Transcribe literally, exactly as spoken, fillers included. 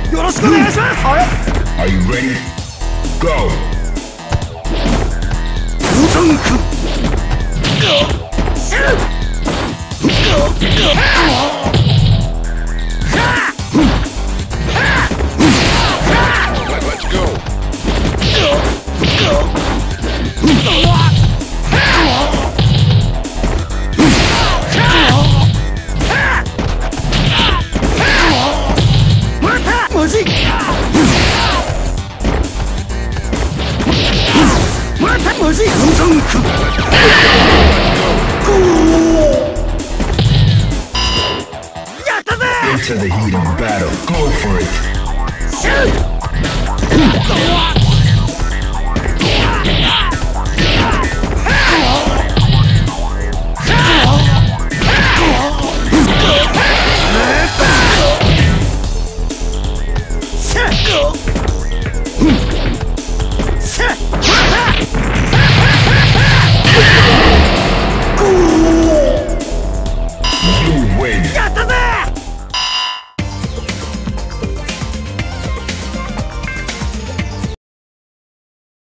よろしくお願いします。あれ Are you ready? Go! ウトンクシュッ Let's go! マジまたマジウトンクやったぜ Into the heat of battle. Go for it! Shoot!